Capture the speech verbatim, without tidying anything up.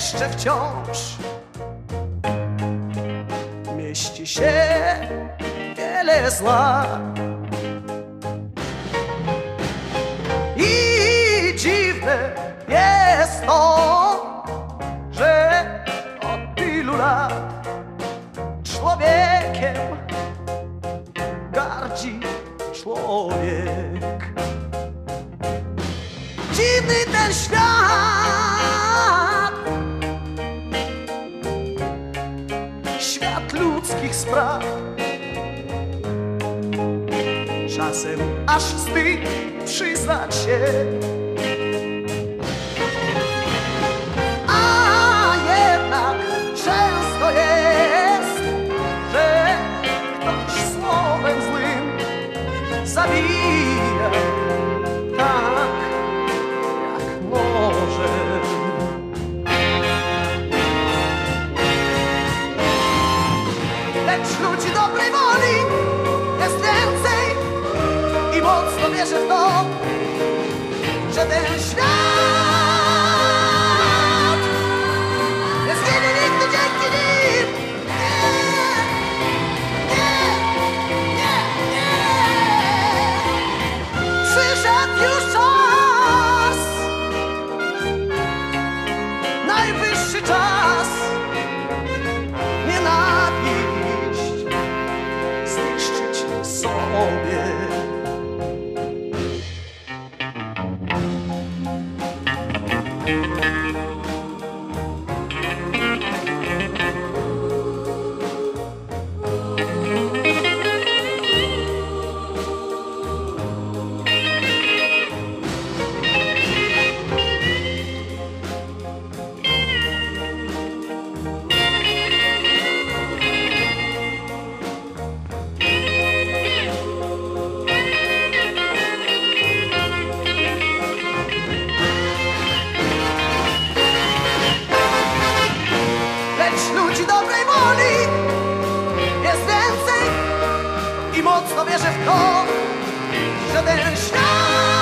jeszcze wciąż mieści się wiele zła. I dziwne jest to, że od tylu lat człowiekiem gardzi człowiek. Dziwny ten świat, świat ludzkich spraw. Czasem aż wstyd przyznać się, a jednak często jest, że ktoś słowem złym zabija tak, jak może. Lecz ludzi dobrej woli jest więcej i mocno wierzę w to, że ten świat nie zginie nigdy dzięki nim. Nie, nie, nie, nie. Przyszedł już czas, najwyższy czas nienawiść zniszczyć sobie. Ludzi dobrej woli jest więcej i mocno wierzę w to, że ten świat